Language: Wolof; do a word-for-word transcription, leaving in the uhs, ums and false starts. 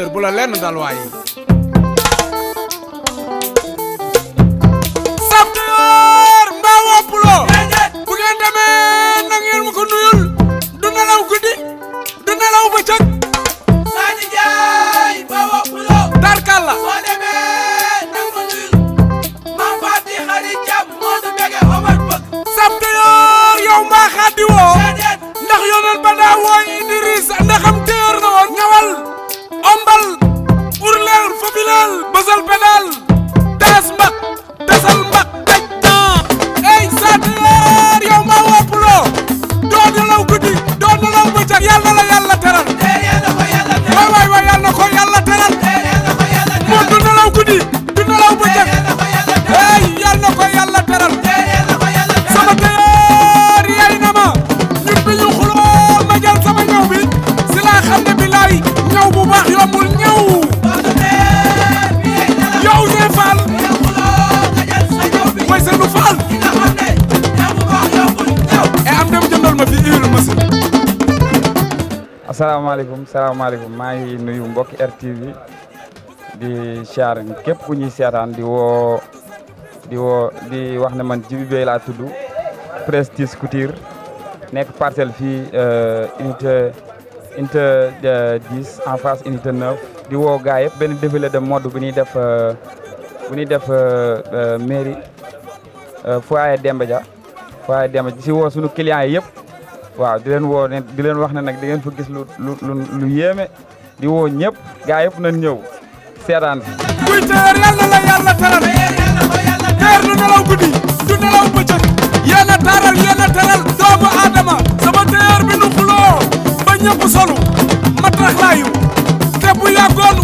téer bu la lenn dal waaye sab téer mbaa woppuloo bu ngeen demee na ngeen ma ko nuyul du nelaw guddi du nelaw bëccëg Sani Njaay mbaa woppuloo tarkalla boo demee na ma nuyul mam Fati xari jam moo du bege Omar bëgg sab téer yow mbaa xaddi woo ndax yoonal ba daa woo Idriss ndaxam téer na woon ñawal ombal urleel fobileel bësal pedal tas mbak tasal mbak daj na ey sateer yow ma woppuloo doo nelaw guddi doo nelaw bëccëg yàlla la yàlla teral waay waay waay yàlla ko yàlla teral moo du nelaw guddi du nelaw bëccëg ey yàlla ko yàlla teral sama teer yay na ma ñun bi ñu xuloo ma jël sama ñëw bi si laa xam ne bilaay ñëw bu baax yombul ñëw yow Ouzin Fall mooy seenu Fall e am dem jëndal ma fi huile machine asalaamaaleykum salaamaaleykum maa ngi nuyu mbokki R T V di siyaar képp ku ñuy seetaan di woo di woo di wax ne man Djiby Beye laa tudd Prestige Couture nekk parcelle fii unité unité dix en face unité neuf di woo gars yëpp benn défilé de mode bu ñuy def bu ñuy def mairie foyer Demba Dia foyer Demba Dia si woo sunu clients yi yëpp waaw di leen woo ne di leen wax ne nag di ngeen fa gis lu lu lu yéeme di woo ñëpp gars yëpp nañ ñëw seetaan si. kuy teer yàlla la yàlla teral teer du nelaw guddi du nelaw bëccëg yéen a taaral yéen a teral doomu aadama sama teer bi nu xuloo ba ñëpp solu ma tax laayu te bu yàggoon